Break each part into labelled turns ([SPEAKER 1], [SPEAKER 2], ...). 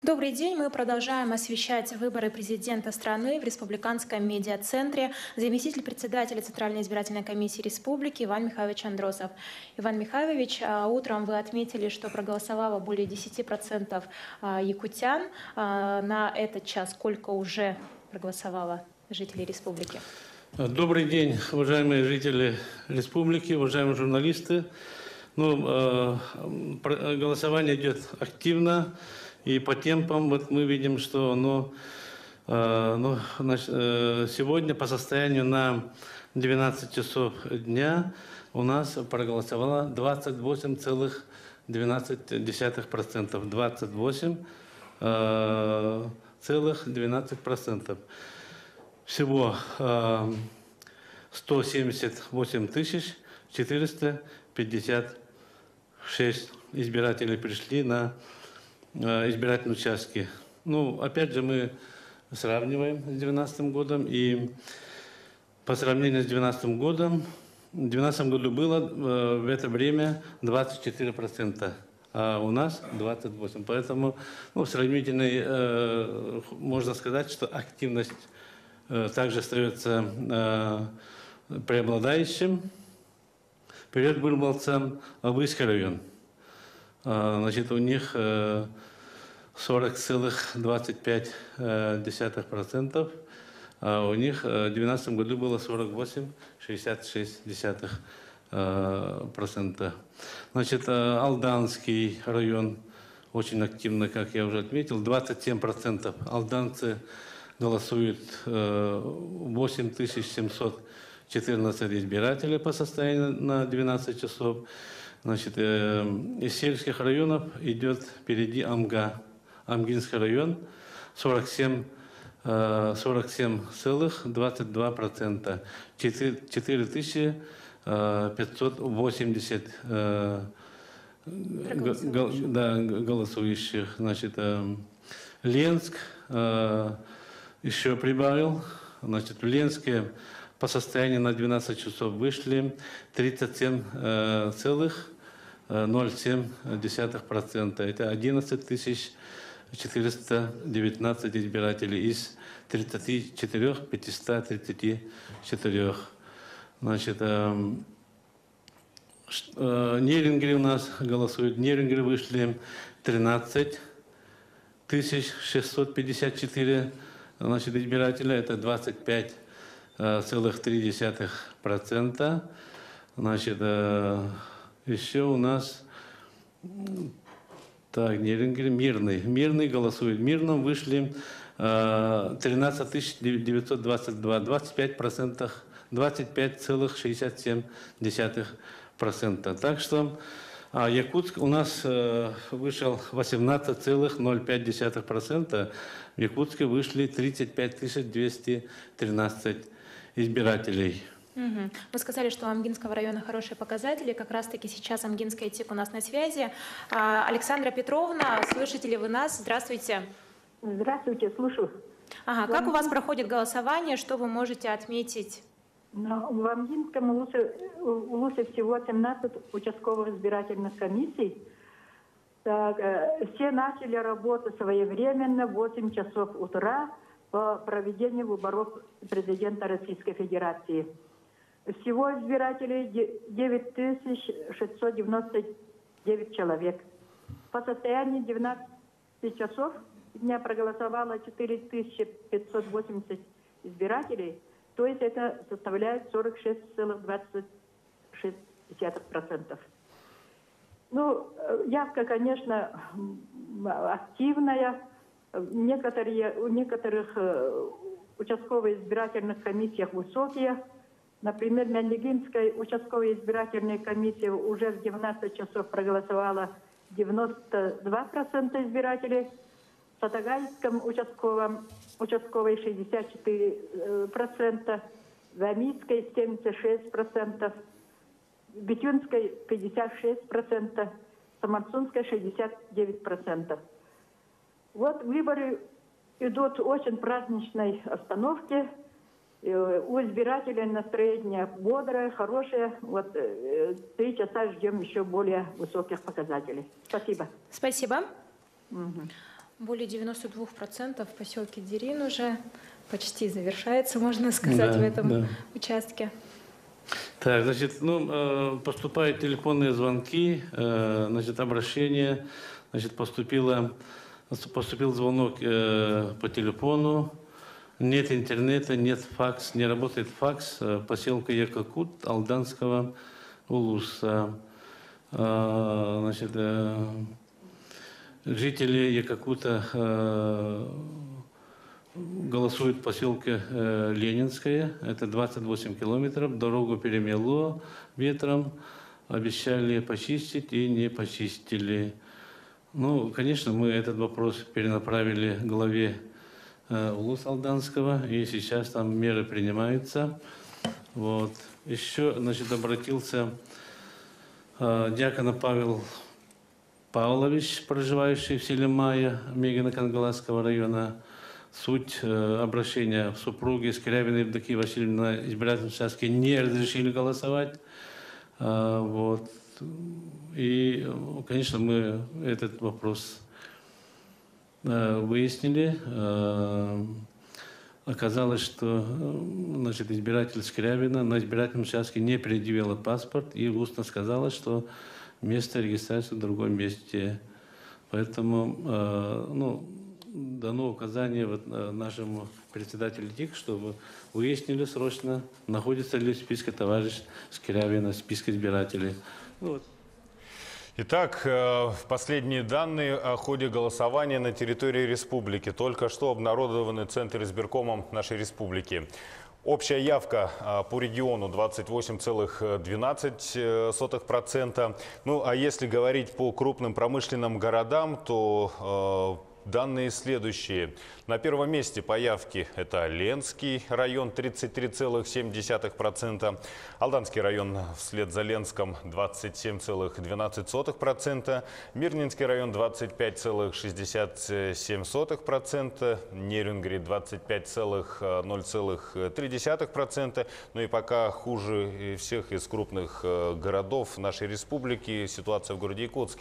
[SPEAKER 1] Добрый день. Мы продолжаем освещать выборы президента страны в Республиканском медиацентре. Заместитель председателя Центральной избирательной комиссии республики Иван Михайлович Андросов. Иван Михайлович, утром вы отметили, что проголосовало более 10% якутян. На этот час сколько уже проголосовало жителей республики?
[SPEAKER 2] Добрый день, уважаемые жители республики, уважаемые журналисты. Голосование идет активно. И по темпам вот мы видим, что сегодня по состоянию на 12 часов дня у нас проголосовало 28,12%. 28,12%. Всего 178 456 избирателей пришли на избирательные участки. Опять же, мы сравниваем с 2012 годом. И по сравнению с 2012 годом, в 2012 году было в это время 24%, а у нас 28%. Поэтому сравнительно можно сказать, что активность также остается преобладающим. Перед выборцем Албыйский район. Значит, у них 40,25%, а у них в 2012 году было 48,66%. Значит, Алданский район очень активно, как я уже отметил, 27%. Алданцы голосуют 8714 избирателей по состоянию на 12 часов. Значит, из сельских районов идет впереди Амгинский район, 47,22%, 4580 голосующих. Значит, Ленск еще прибавил. Значит, в Ленске по состоянию на 12 часов вышли 37,07%. Это 11 419 избирателей из 34 534. Значит, Неринги у нас голосуют. В Неринги вышли 13 654 избирателя. Это 25,3%. Значит, еще у нас Мирный голосует. В Мирном вышли 13 922, 25%, 25,67%. Так что Якутск у нас вышел 18,05%. В Якутске вышли 35 213 избирателей.
[SPEAKER 1] Вы сказали, что у Амгинского района хорошие показатели. Как раз-таки сейчас Амгинская ТИК у нас на связи. Александра Петровна, слышите ли вы нас? Здравствуйте.
[SPEAKER 3] Здравствуйте, слушаю.
[SPEAKER 1] Как у вас проходит голосование? Что вы можете отметить?
[SPEAKER 3] В Амгинском улусе всего 17 участковых избирательных комиссий. Все начали работу своевременно в 8 часов утра по проведению выборов президента Российской Федерации. Всего избирателей 9699 человек. По состоянию 12 часов дня проголосовало 4580 избирателей, то есть это составляет 46,26%. Явка, конечно, активная. У некоторых участковых избирательных комиссиях высокие. Например, в Мяннегинской участковой избирательной комиссии уже в 19 часов проголосовало 92% избирателей. В Сатагайском участковой 64%, в Амийской 76%, в Битюнской 56%, в Самарсунской 69%. Вот выборы идут в очень праздничной обстановке. У избирателей настроение бодрое, хорошее. 3 часа ждем еще более высоких показателей. Спасибо.
[SPEAKER 1] Спасибо. Более 92% в поселке Дерин уже почти завершается, можно сказать, в этом участке.
[SPEAKER 2] Так, значит, ну, поступают телефонные звонки, значит, обращения, значит, поступил звонок по телефону, нет интернета, нет факс, не работает факс в поселке Якакут Алданского улуса. Значит, жители Якакута голосуют в поселке Ленинское, это 28 километров, дорогу перемело ветром, обещали почистить и не почистили. Ну, конечно, мы этот вопрос перенаправили главе улуса Алданского, и сейчас там меры принимаются. Вот. Еще, значит, обратился диакон Павел Павлович, проживающий в селе Майя Мегино-Кангаласского района. Суть обращения: супруги Скрябиной Евдокии Васильевны на избирательном участке не разрешили голосовать. Вот. И, конечно, мы этот вопрос выяснили. Оказалось, что, значит, избиратель Скрябина на избирательном участке не предъявила паспорт и устно сказала, что место регистрации в другом месте. Поэтому, ну, дано указание нашему председателю ТИК, чтобы выяснили срочно, находится ли в списке товарищ Скрябина, в списке избирателей. Вот.
[SPEAKER 4] Итак, последние данные о ходе голосования на территории республики. Только что обнародованы Центр избиркомом нашей республики. Общая явка по региону 28,12%. Ну, а если говорить по крупным промышленным городам, то данные следующие. На первом месте по явке это Ленский район 33,7%, Алданский район вслед за Ленском 27,12%, Мирнинский район 25,67%, Нерюнгри 25,0,3%. Ну и пока хуже всех из крупных городов нашей республики ситуация в городе Якутске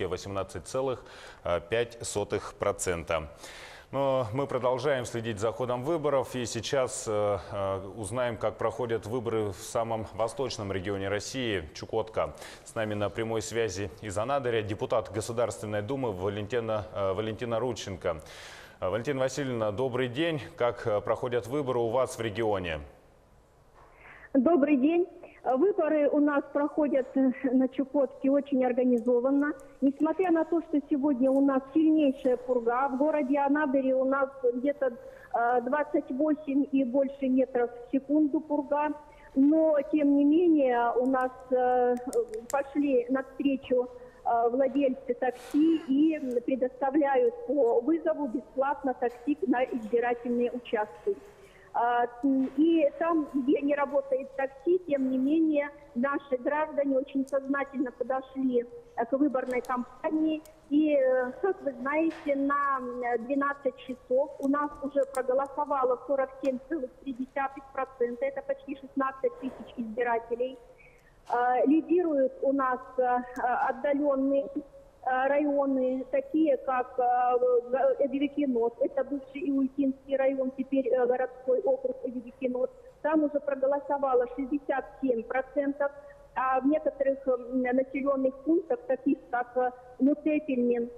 [SPEAKER 4] 18,5%. Но мы продолжаем следить за ходом выборов, и сейчас узнаем, как проходят выборы в самом восточном регионе России – Чукотка. С нами на прямой связи из Анадыря депутат Государственной Думы Валентина Рудченко. Валентина Васильевна, добрый день. Как проходят выборы у вас в регионе?
[SPEAKER 5] Добрый день. Выборы у нас проходят на Чукотке очень организованно. Несмотря на то, что сегодня у нас сильнейшая пурга, в городе Анадыре у нас где-то 28 и больше метров в секунду пурга, но тем не менее у нас пошли навстречу владельцы такси и предоставляют по вызову бесплатно такси на избирательные участки. И там, где не работает такси, тем не менее, наши граждане очень сознательно подошли к выборной кампании. И, как вы знаете, на 12 часов у нас уже проголосовало 47,3%, это почти 16 тысяч избирателей. Лидируют у нас отдаленные районы, такие как Эдвикинот, это бывший Иультинский район, теперь городской округ Эдвикинот. Там уже проголосовало 67%, а в некоторых населенных пунктах, таких как Нутепельнин,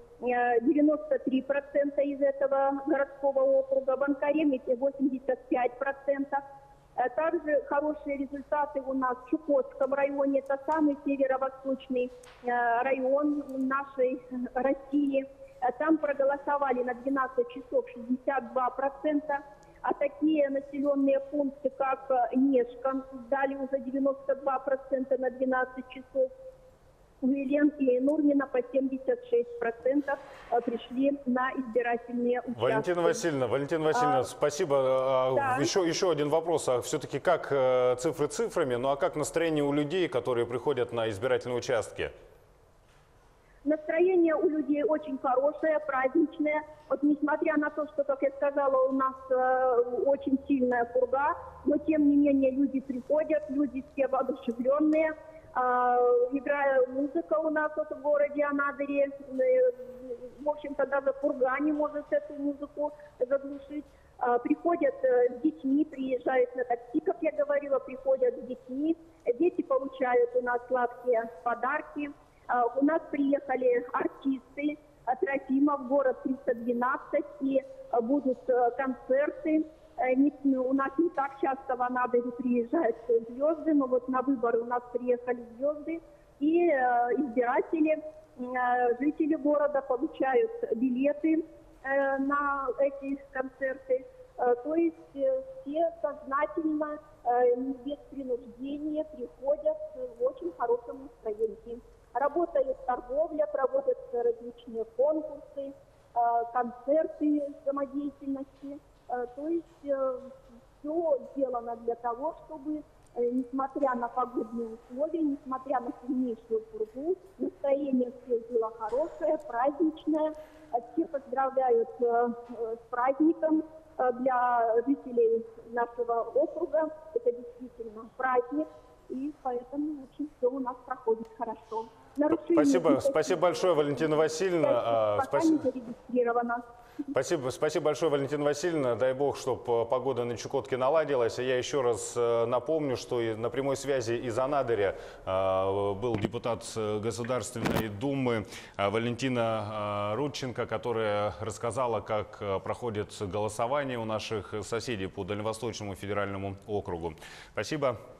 [SPEAKER 5] 93% из этого городского округа, в Анкареме 85%. Также хорошие результаты у нас в Чукотском районе. Это самый северо-восточный район нашей России. Там проголосовали на 12 часов 62%. А такие населенные пункты, как Нежка, дали уже 92% на 12 часов. Еленки и Нурмина по 76% пришли на избирательные участки.
[SPEAKER 4] Валентина Васильевна, спасибо. Да. Еще один вопрос. А все-таки как цифры цифрами, ну а как настроение у людей, которые приходят на избирательные участки?
[SPEAKER 5] Настроение у людей очень хорошее, праздничное. Вот несмотря на то, что, как я сказала, у нас очень сильная пурга, но тем не менее люди приходят, люди все воодушевленные. играет музыка у нас вот в городе Анадыре. В общем-то, даже пурга не может эту музыку заглушить. Приходят с детьми, приезжают на такси, как я говорила, приходят с детьми. Дети получают у нас сладкие подарки. У нас приехали артисты Трофимов, город 312, и будут концерты. У нас не так часто в Анадырь приезжают звезды, но вот на выборы у нас приехали звезды, и избиратели, жители города получают билеты на эти концерты. То есть все сознательно, без принуждения приходят в очень хорошем настроении. Работает торговля, проводятся различные конкурсы, концерты самодеятельности. То есть все сделано для того, чтобы, несмотря на погодные условия, несмотря на сильнейшую пургу, настроение всех было хорошее, праздничное. Все поздравляют с праздником. Для жителей нашего округа это действительно праздник, и поэтому очень все у нас проходит хорошо.
[SPEAKER 4] Спасибо большое, Валентина Васильевна.
[SPEAKER 5] Пока не зарегистрировано.
[SPEAKER 4] Спасибо большое, Валентина Васильевна. Дай бог, чтобы погода на Чукотке наладилась. Я еще раз напомню, что на прямой связи из Анадыря был депутат Государственной Думы Валентина Рудченко, которая рассказала, как проходит голосование у наших соседей по Дальневосточному федеральному округу. Спасибо.